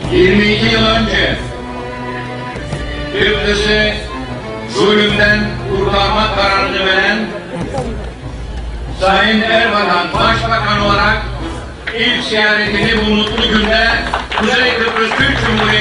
22 yıl önce Kıbrıs'ı zulümden kurtarma kararını veren Sayın Erbakan Başbakan olarak ilk ziyaretini bu mutlu günde Kuzey Kıbrıs Türk Cumhuriyeti